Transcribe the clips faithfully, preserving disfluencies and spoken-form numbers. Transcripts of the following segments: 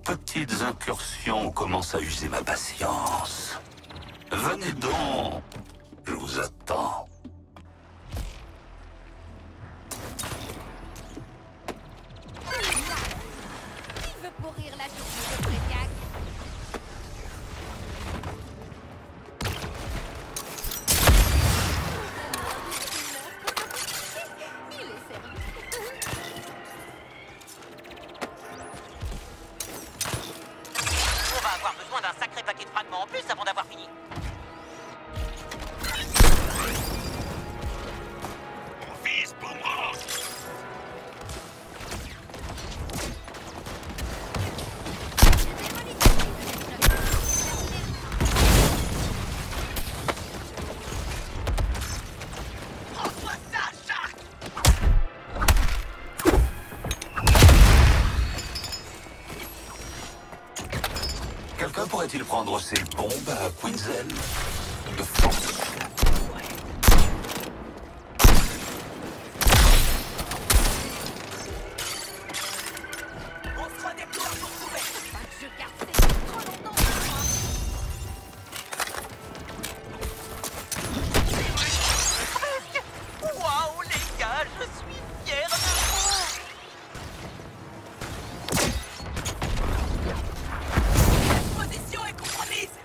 petites incursions commencent à user ma patience. Venez donc, je vous attends. Qui veut pourrir la journée de Prédiac? Il est servi. On va avoir besoin d'un sacré paquet de fragments en plus avant d'avoir fini. On vise pour moi. Quelqu'un pourrait-il prendre ces bombes à Quinzel de force? On se redéploie pour trouver. Pas que je garde ces trucs trop longtemps pour moi. Waouh les gars, je suis fier de vous. Position est compromise.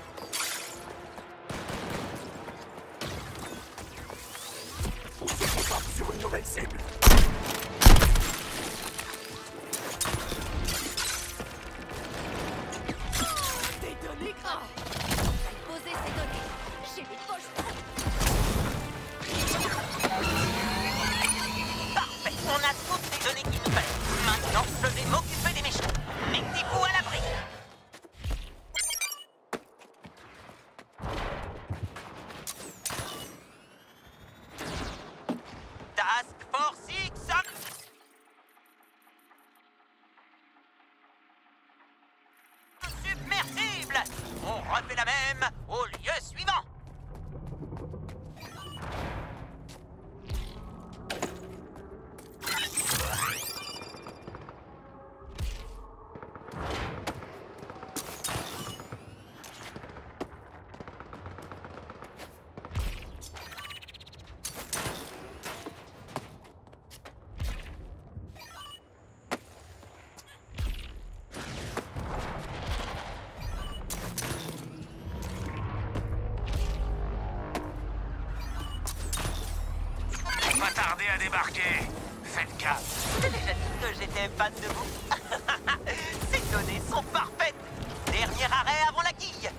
On se concentre sur une nouvelle cible. Des données graves. Poser ces données. J'ai les poches. Parfait, on a toutes les données qu'il nous fallait. Maintenant, je vais m'occuper des méchants. Mettez-vous à l'abri. Task Force X. Submersible. On refait la même au lieu suivant. Pas tarder à débarquer. Faites gaffe. Je t'ai déjà dit que j'étais fan de vous. Ces données sont parfaites. Dernier arrêt avant la quille.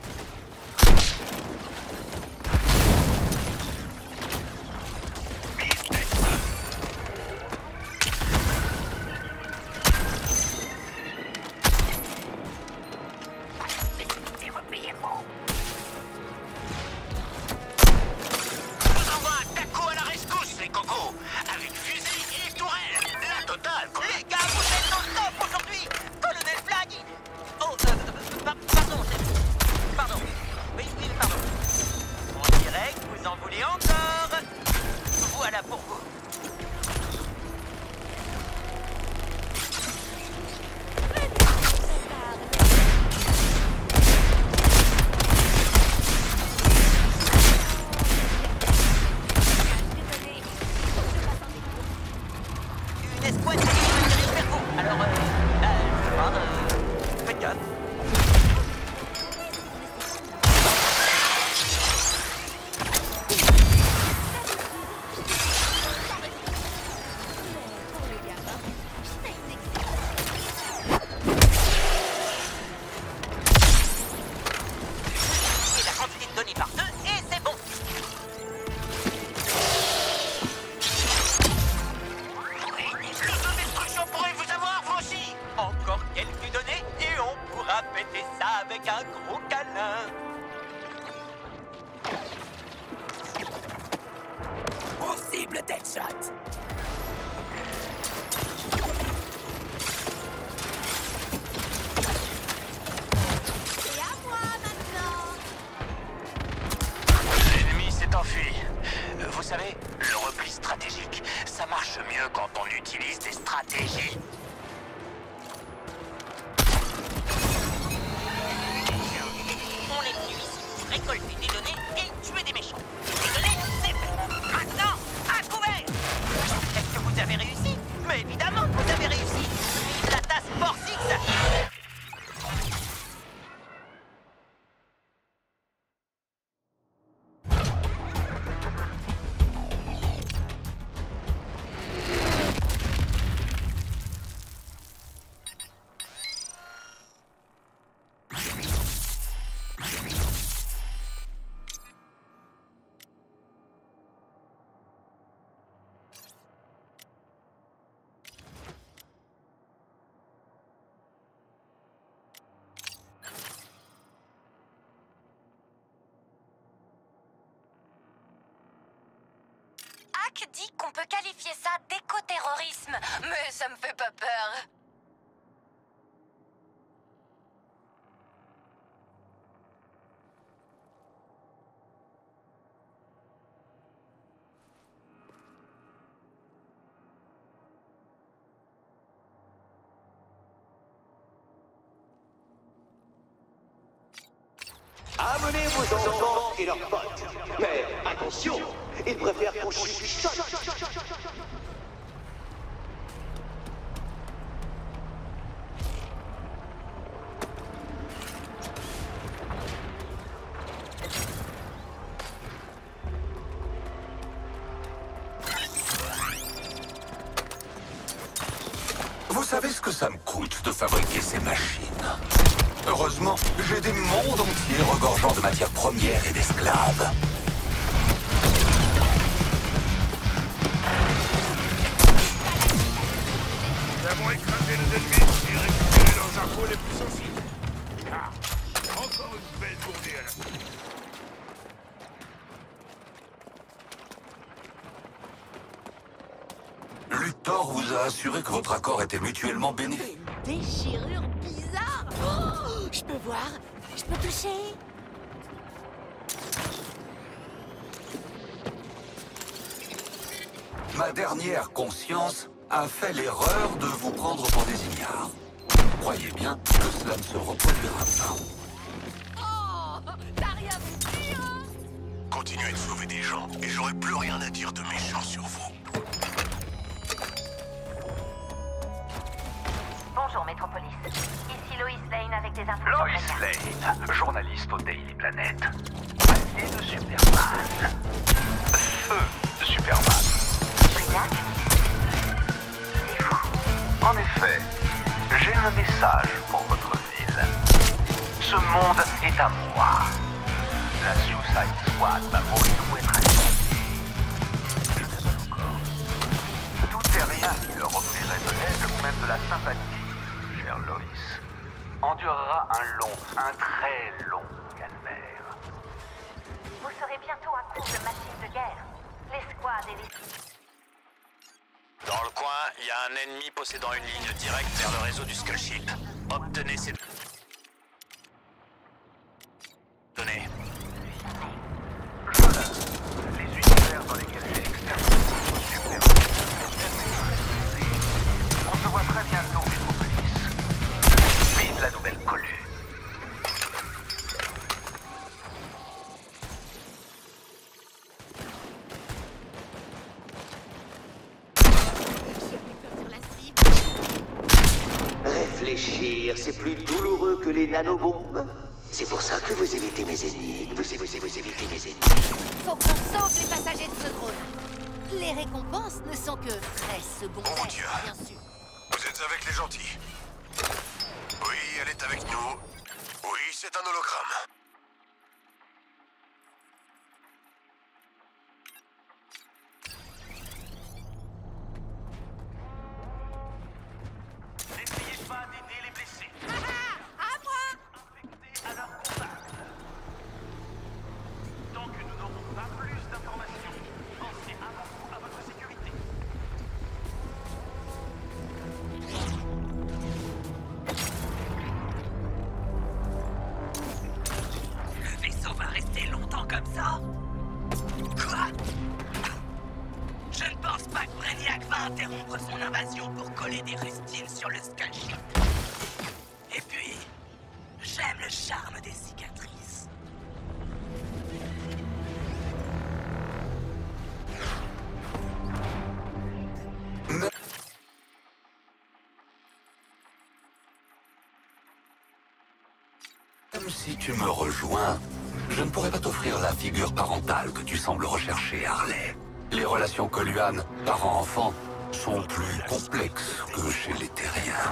Je vous envoie un taco à la rescousse, les cocos. Avec fusil et tourelle. La totale, quoi. Les gars, vous êtes dans le top aujourd'hui. Colonel Flag. Oh, euh, euh, par- pardon, c'est- pardon. Oui, oui, pardon. On dirait que vous en voulez encore. Voilà pour vous. Une escouade de dirige vers vous. Alors, euh, euh, je sais pas, euh, faites gaffe. Pour les gamins, c'est une excellente. Et la quantité de données par deux, et c'est bon. L'autodestruction pourrait vous avoir franchi. Encore quelques données et on pourra péter ça avec un gros câlin. Possible Deadshot. C'est à moi maintenant. L'ennemi s'est enfui. Vous savez, le repli stratégique, ça marche mieux quand on utilise des stratégies. récolter des données et tuer des méchants. Les données, c'est fait. Maintenant, à couvert. Est-ce que vous avez réussi? Mais évidemment que vous avez réussi. Vive la tasse Force X. Hack dit qu'on peut qualifier ça d'écoterrorisme, mais ça me fait pas peur. Amenez vos enfants et leurs potes. Mais attention, ils préfèrent qu'on chuchote. Vous savez ce que ça me coûte de fabriquer ces machines? Heureusement, j'ai des mondes entiers regorgeant de matières premières et d'esclaves. Nous avons écrasé nos ennemis et récupéré leurs infos les plus sensibles. Ah, encore une belle journée à la... Luthor vous a assuré que votre accord était mutuellement bénéfique. Une déchirure bizarre. Oh, je peux voir? Je peux toucher? Ma dernière conscience a fait l'erreur de vous prendre pour des ignares. Croyez bien que cela ne se reproduira pas. Oh, t'as rien à me dire, hein? Continuez de sauver des gens et j'aurai plus rien à dire de méchant sur vous. Bonjour Métropolis, ici Lois Lane avec des infos. Lois Lane, journaliste au Daily Planet. Allié de Superman. Feu de Superman. Briac? C'est fou. En effet, j'ai un message pour votre ville. Ce monde est à moi. La Suicide Squad m'a volé tout être allié. Je désolé encore. Tout et rien qui leur offrirait de l'aide ou même de la sympathie, chère Lois, endurera un long, un très long calvaire. Vous serez bientôt à court de machines de guerre. Les squads et les... Dans le coin, il y a un ennemi possédant une ligne directe vers le réseau du Skullship. Obtenez ces données. Les univers dans lesquels j'ai l'expérience. On se voit très bientôt, Métropolis. Vive la nouvelle collue. Réfléchir, c'est plus douloureux que les nanobombes. C'est pour ça que vous évitez mes énigmes. Vous, vous, vous évitez mes énigmes. Faut qu'on sauve les passagers de ce drone. Les récompenses ne sont que très secondaires, Oh, Dieu. bien sûr. Vous êtes avec les gentils. Oui, elle est avec nous. Oui, c'est un hologramme. N'essayez pas d'aider les blessés. À moi! Infectés à leur contact. Tant que nous n'aurons pas plus d'informations, pensez avant tout à votre sécurité. Le vaisseau va rester longtemps comme ça? Quoi? Je ne pense pas que Brainiac va interrompre son invasion pour coller des rustines sur le Skullship. Et puis, j'aime le charme des cicatrices. Si tu me rejoins, je ne pourrai pas t'offrir la figure parentale que tu sembles rechercher, Harley. Les relations Coluan, parent-enfant, sont plus complexes que chez les terriens.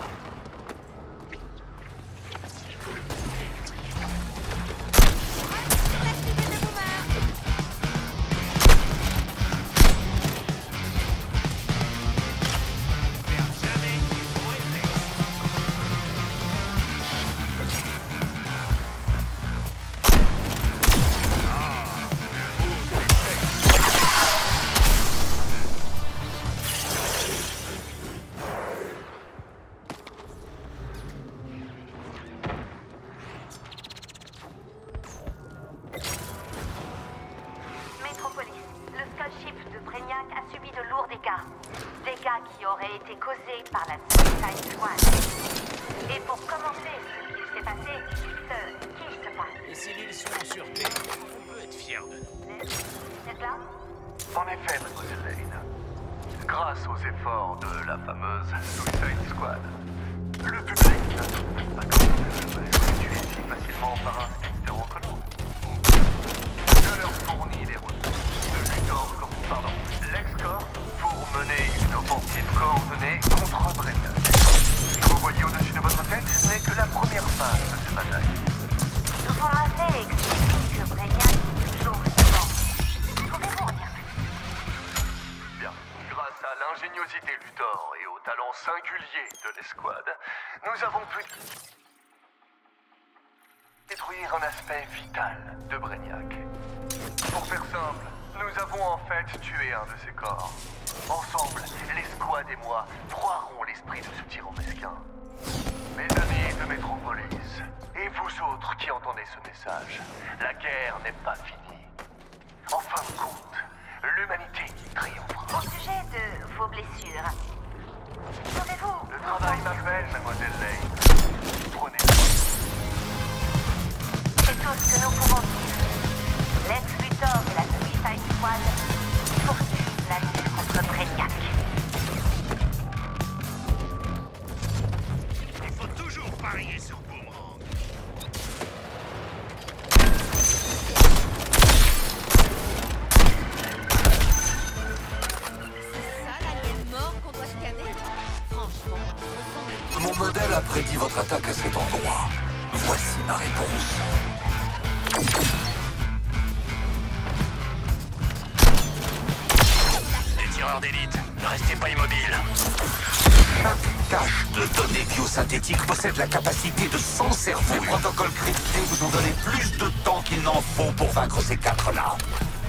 Par la Suicide Squad. Et pour commencer ce qui s'est passé, ce qui se passe. Les civils sont en sûreté. On peut être fiers de nous. C'est là? En effet, mademoiselle Lane. Grâce aux efforts de la fameuse Suicide Squad, le public n'a pas été tué si facilement par un système reconnu. Je leur fournis les ressources de Luthor, pardon, LexCorp pour mener une offensive coordonnée contre Brainiac. Ce que vous voyez au-dessus de votre tête n'est que la première phase de cette bataille. Vous m'avez expliqué que Brainiac joue souvent. Pouvez-vous en dire plus? Bien. Grâce à l'ingéniosité Luthor et au talent singulier de l'escouade, nous avons pu détruire un aspect vital de Brainiac. Pour faire simple, nous avons en fait tué un de ses corps. Ensemble, l'escouade et moi broierons l'esprit de ce tyran mesquin. Mes amis de Métropolis, et vous autres qui entendez ce message, la guerre n'est pas finie. En fin de compte, l'humanité triomphera. Au sujet de vos blessures, pouvez-vous... Le travail m'appelle, mademoiselle Lane. Prenez-le. C'est tout ce que nous pouvons dire. Lex Luthor et la Suicide Squad poursuivent la lutte contre Brainiac. Il faut toujours parier sur Boomerang. C'est ça l'alien mort qu'on doit scanner? Franchement, Mon modèle a prédit votre attaque à cet endroit. Voici ma réponse. Les tireurs d'élite, ne restez pas immobiles. Chaque cache de données biosynthétiques possède la capacité de cent cerveaux. Les protocoles cryptés vous ont donné plus de temps qu'il n'en faut pour vaincre ces quatre-là.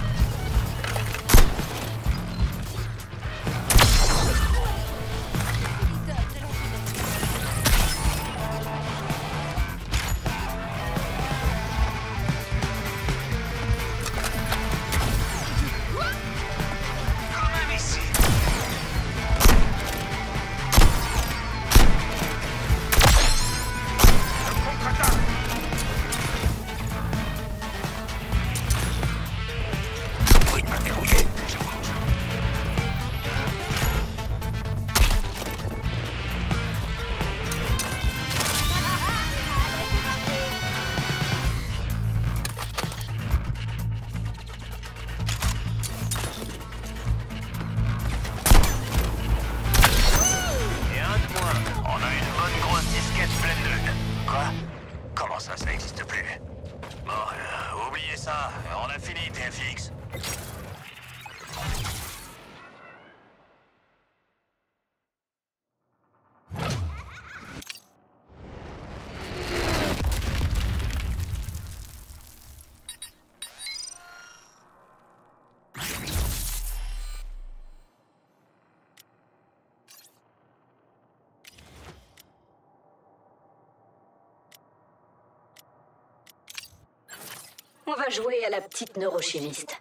On va jouer à la petite neurochimiste.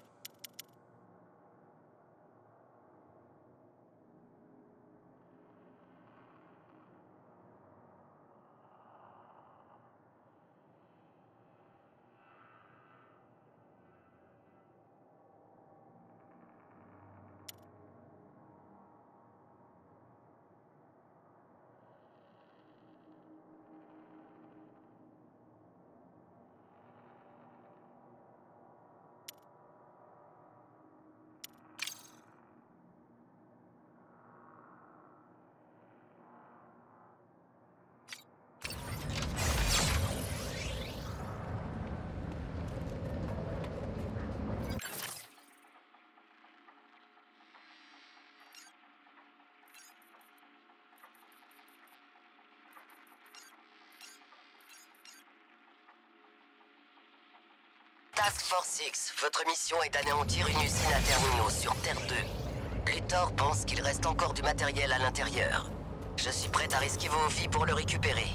Task Force X, votre mission est d'anéantir une usine à terminaux sur Terre deux. Luthor pense qu'il reste encore du matériel à l'intérieur. Je suis prête à risquer vos vies pour le récupérer.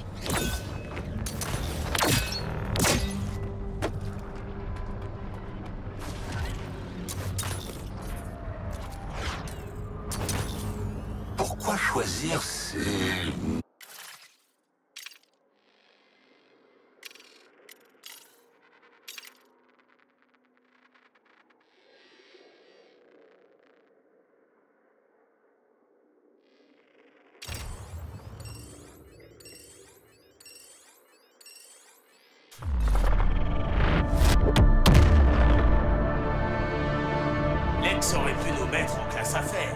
Pourquoi choisir ces... Lex aurait pu nous mettre en classe affaires.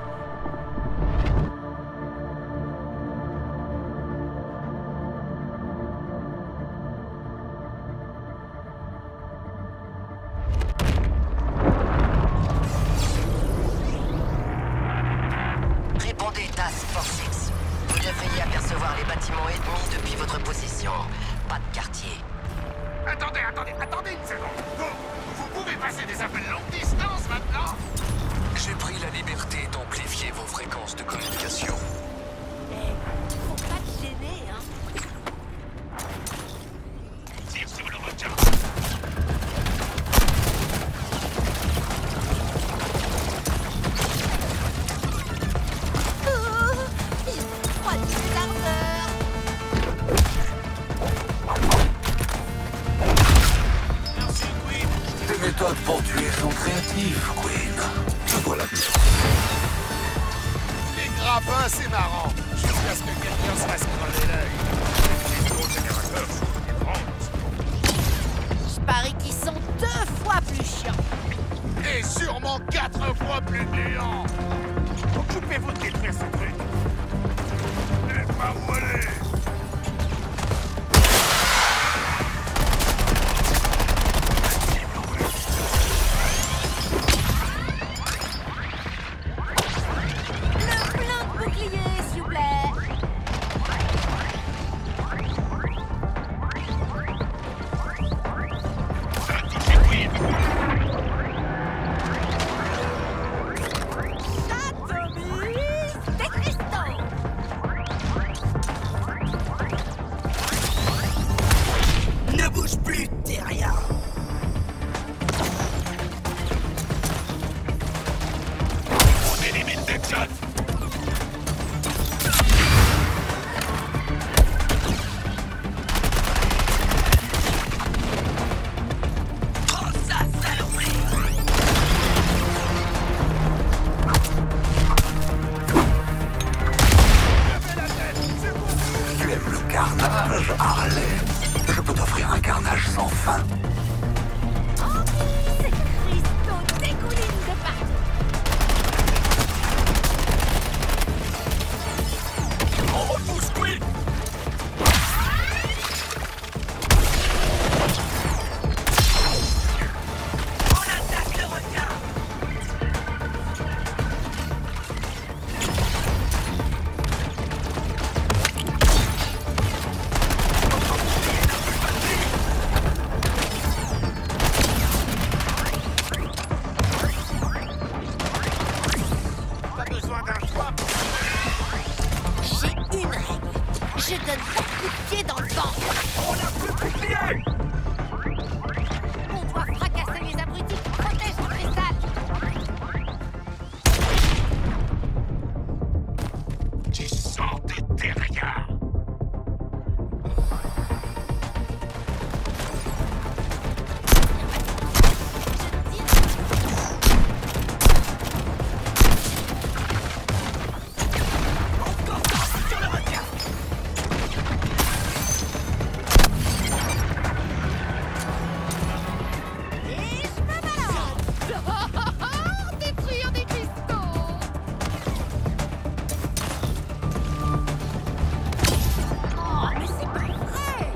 Répondez, Task Force X. Vous devriez apercevoir les bâtiments ennemis depuis votre position. Pas de quartier. Attendez, attendez, attendez une seconde. Vous, vous pouvez passer des appels longue distance maintenant? J'ai pris la liberté d'amplifier vos fréquences de communication. Faut pas te gêner, hein. Tire sur le requin. Oh, il froid du lardeur. Merci, Queen. Tes méthodes pour tuer sont créatives, Queen. Te voilà. Les grappins, c'est marrant. Jusqu'à ce que quelqu'un se fasse crever l'œil. Les gros générateurs sont des grands. Je parie qu'ils sont deux fois plus chiants. Et sûrement quatre fois plus gluants. Occupez-vous de détruire ce truc. Et pas où aller. Le plein de boucliers, s'il vous plaît. Atomise des cristaux. Ne bouge plus, Terrien. On élimine Texas. Oh, ça, saloperie. Tu aimes le carnage, Harley? Je peux t'offrir un carnage sans fin. Oh, ces cristaux dégoulinent de partout. On repousse, Queen. On attaque le requin. Pas besoin d'un choix. J'ai une règle. Je donne pas de coup de pied dans le ventre. On a plus de bouclier. On doit fracasser les abrutis qui protègent le cristal. Tu sens des terriens. Et je me balance. Détruire des cristaux. Oh, mais c'est pas vrai.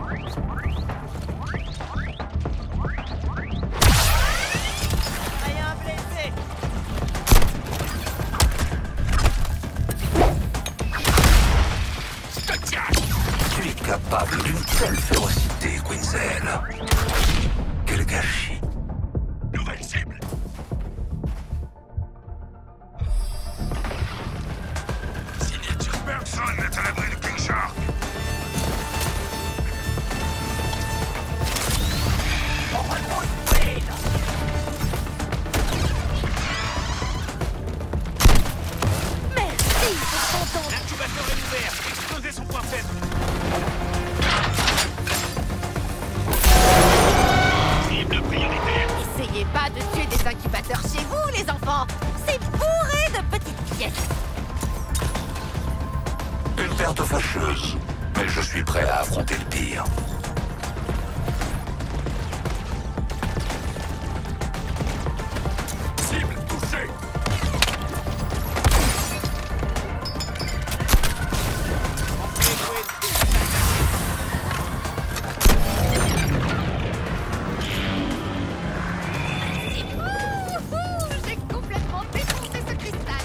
Rien blessé. Tu es capable d'une telle férocité, Quinzel. Quel gâchis. Perte fâcheuse, mais je suis prêt à affronter le pire. Cible touchée. J'ai complètement défoncé ce cristal.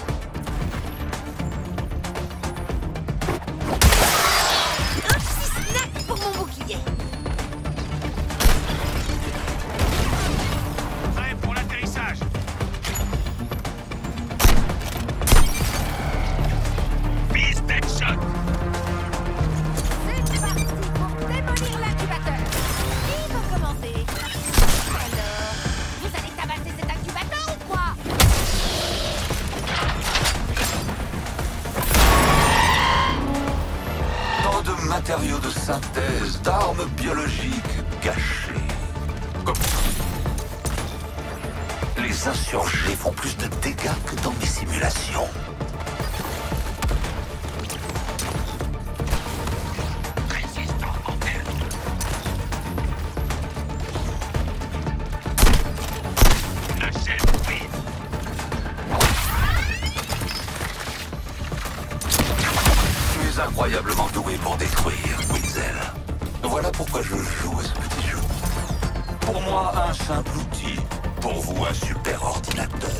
Un petit snack pour mon bouclier. Prêt pour l'atterrissage. Beast Headshot. C'est parti pour démolir l'incubateur. Qui va commencer? Alors, vous allez tabasser cet incubateur ou quoi? Tant de matériaux de synthèse, d'armes biologiques cachées. Comme les insurgés font plus de dégâts que dans mes simulations. Résistant en elle. Lâchez, oui. Tu es incroyablement doué pour détruire, Quinzel. Voilà pourquoi je joue à ce petit jeu. Pour moi, un simple outil. Pour vous, un super ordinateur.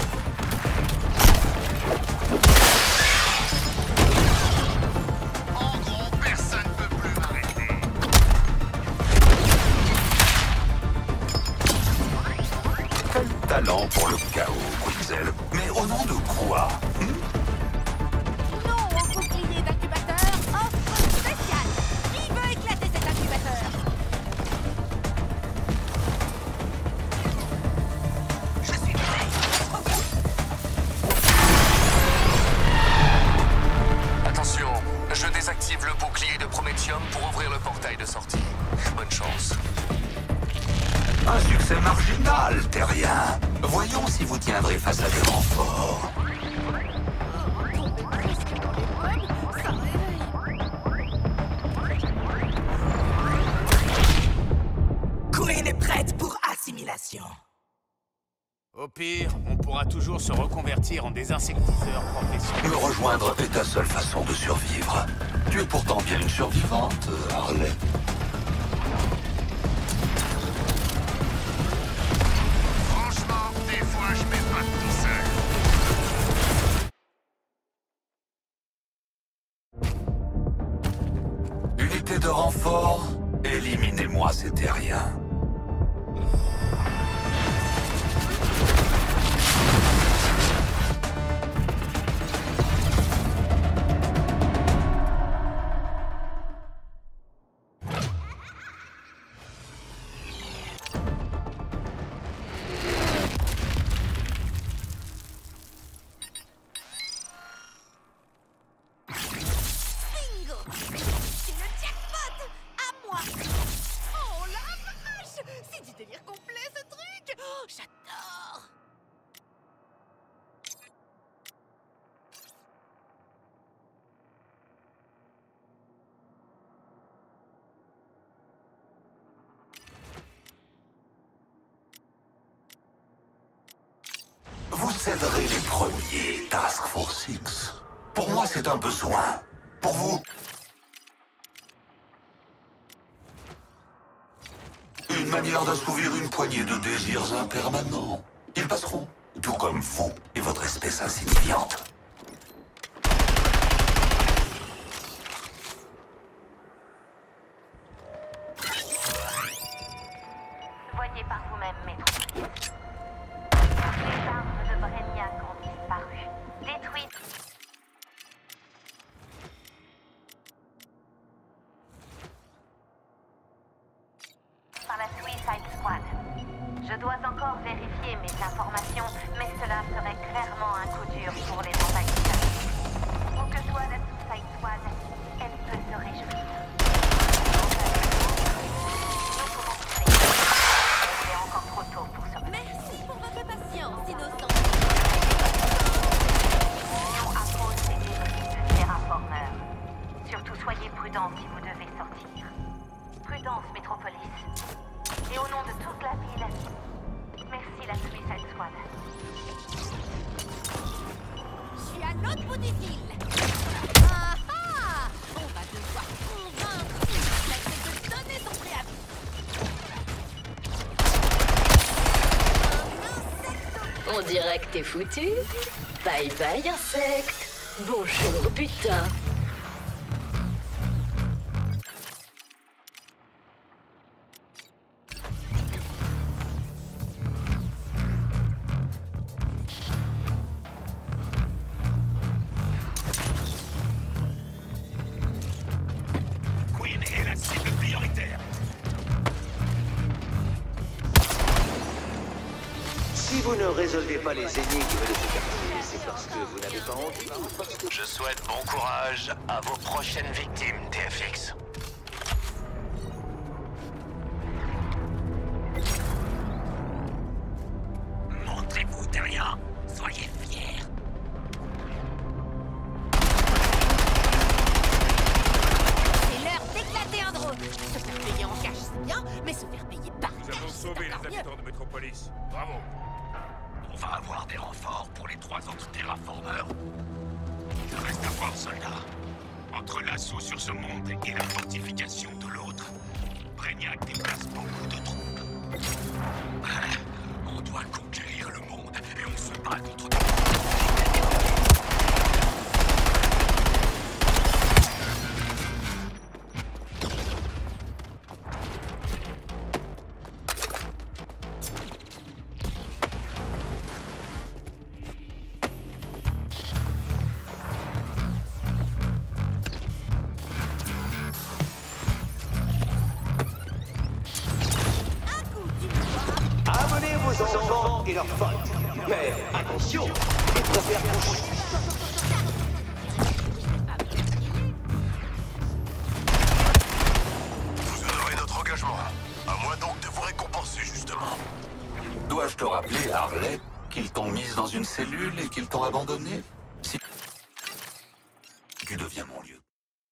En gros, personne ne peut plus m'arrêter. Quel talent pour le chaos, Quinzel. Mais au nom de quoi? Non au bouclier d'incubateur. Offre spéciale. Qui veut éclater cet incubateur? Je suis prêt. Attention, je désactive le bouclier de Prométhium pour ouvrir le portail de sortie. Bonne chance. Un succès marginal, terrien. Voyons si vous tiendrez face à des renforts. Ça réveille. Queen est prête pour assimilation. Au pire, on pourra toujours se reconvertir en désinsectiseurs professionnels. Me rejoindre est ta seule façon de survivre. Tu es pourtant bien une survivante, Harley. Franchement, des fois, je m'épate tout seul. Unité de renfort, éliminez-moi ces terriens. Bingo! C'est le jackpot! À moi! Oh la vache! C'est du délire complet ce truc! Oh, j'adore! Vous céderez les premiers, Task Force X. Pour moi, c'est un besoin. Pour vous, une manière d'assouvir une poignée de désirs impermanents. Ils passeront, tout comme vous et votre espèce insignifiante. Voyez par vous-même, Maître. Les armes de Brainiac ont disparu. Détruites. Par la Suicide Squad. Je dois encore vérifier mes informations, mais cela serait clairement un coup dur pour les antagonistes. Où que soit la Suicide Squad, elle peut se réjouir. Nous pouvons créer. Il est encore trop tôt pour se... Merci pour votre patience, innocent. L'Union appose les débris de Terraformers. Surtout moment si vous devez sortir. Prudence, Métropolis. Et au nom de toute la ville, merci la Suicide Squad. Je suis à l'autre bout des îles. Ah ah! On va devoir convaincre X de donner son préavis. On dirait que t'es foutu. Bye bye, insecte. Bonjour, putain. Queen est la cible prioritaire. Si vous ne résolvez pas les énigmes de ce quartier, c'est parce que vous n'avez pas envie ou parce que... Je souhaite bon courage à vos prochaines victimes, T F X. Montrez-vous derrière. Soyez fiers. C'est l'heure d'éclater un drone. Se faire payer en cash, c'est bien, mais se faire payer par Nous cash, avons c'est sauvé encore les mieux. habitants de Métropolis. Bravo. On va avoir des renforts pour les trois autres terraformeurs. Il reste à voir, soldats. Entre l'assaut sur ce monde et la fortification de l'autre, Brainiac déplace beaucoup de troupes. Ah, on doit conquérir le monde et on se bat contre... Amenez vos enfants et leurs potes. Mais attention, les préfère coucher. Vous honorez notre engagement. À moi donc de vous récompenser, justement. Dois-je te rappeler, Harley, qu'ils t'ont mise dans une cellule et qu'ils t'ont abandonné? Si tu deviens mon lieu.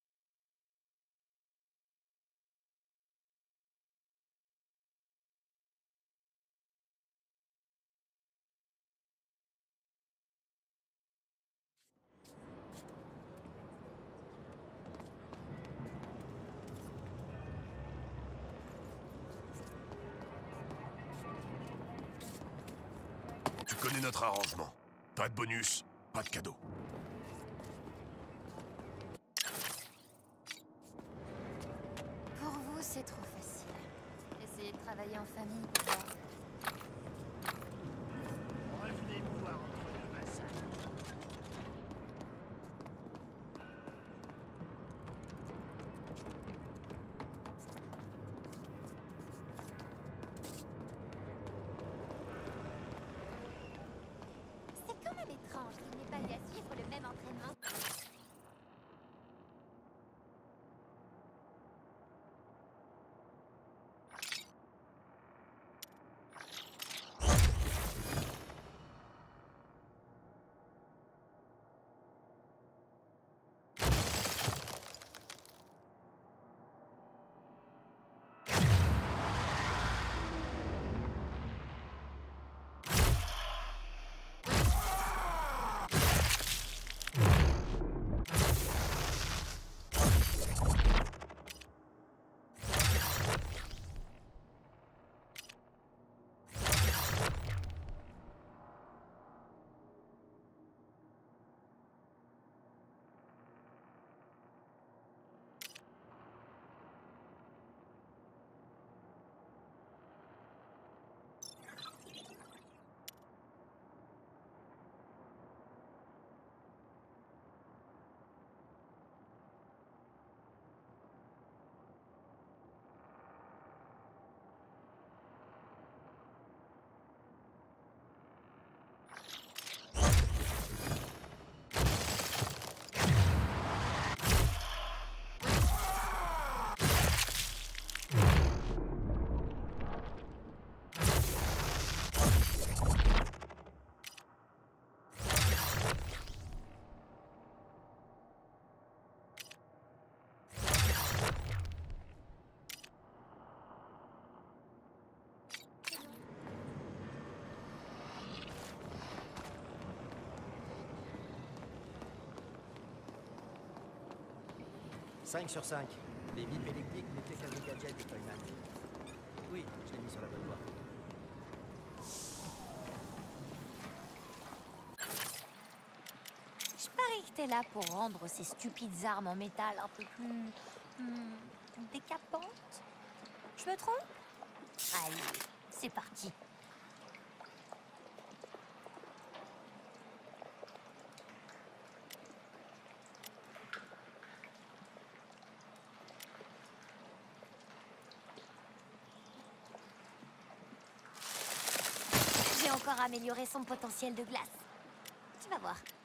Tu connais notre arrangement. Pas de bonus, pas de cadeau. Pour vous, c'est trop facile. Essayez de travailler en famille pour voir. Revenez me voir entre deux massacres. C'est quand même étrange qu'il n'ait pas eu à suivre le même entraînement. cinq sur cinq. Les bips électriques n'étaient qu'un des gadgets de Toyman. Oui, je l'ai mis sur la bonne voie. Je parie que t'es là pour rendre ces stupides armes en métal un peu plus... Hmm, décapantes. Je me trompe? Allez, c'est parti. J'ai encore amélioré son potentiel de glace. Tu vas voir.